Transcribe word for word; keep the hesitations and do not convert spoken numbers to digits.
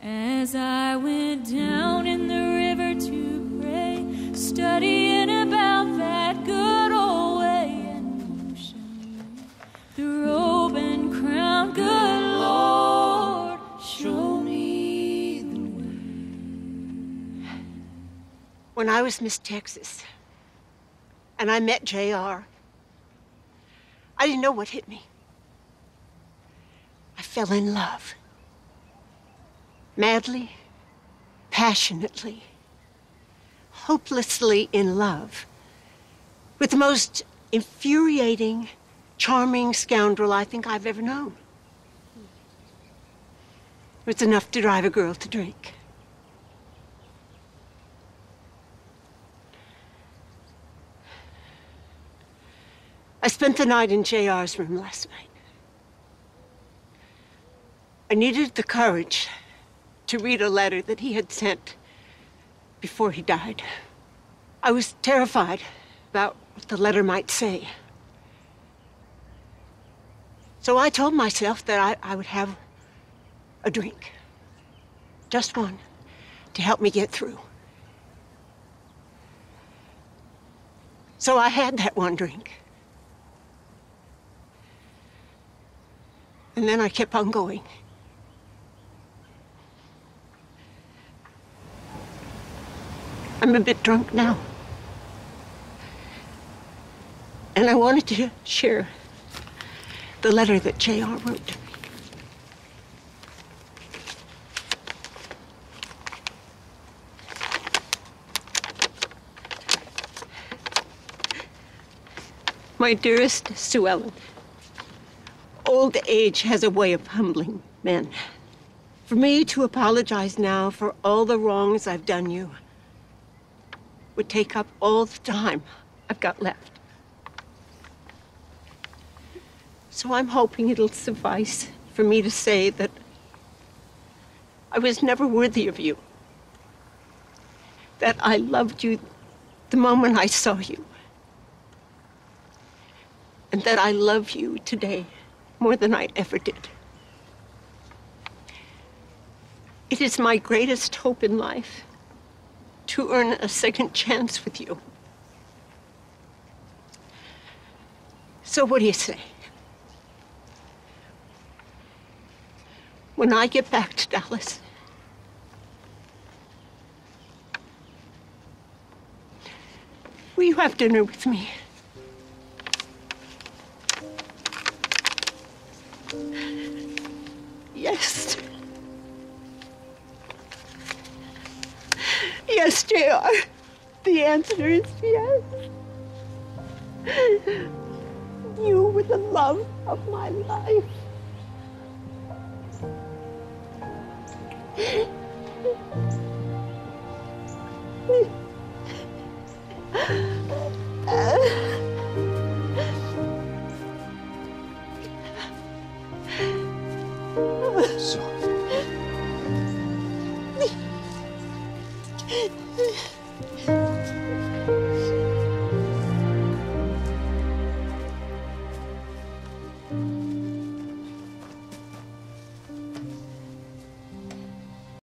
As I went down in the river to pray, studying about that good old way, and you shall wear the robe and crown, good Lord, show me the way. When I was Miss Texas and I met J R, I didn't know what hit me. I fell in love. Madly, passionately, hopelessly in love with the most infuriating, charming scoundrel I think I've ever known. It was enough to drive a girl to drink. I spent the night in J R's room last night. I needed the courage to read a letter that he had sent before he died. I was terrified about what the letter might say. So I told myself that I, I would have a drink. Just one, to help me get through. So I had that one drink. And then I kept on going. I'm a bit drunk now. And I wanted to share the letter that J R wrote to me. My dearest Sue Ellen, old age has a way of humbling men. For me to apologize now for all the wrongs I've done you would take up all the time I've got left. So I'm hoping it'll suffice for me to say that I was never worthy of you, that I loved you the moment I saw you, and that I love you today more than I ever did. It is my greatest hope in life to earn a second chance with you. So what do you say? When I get back to Dallas, will you have dinner with me? Yes. Yes, J R. The answer is yes. You were the love of my life. Uh...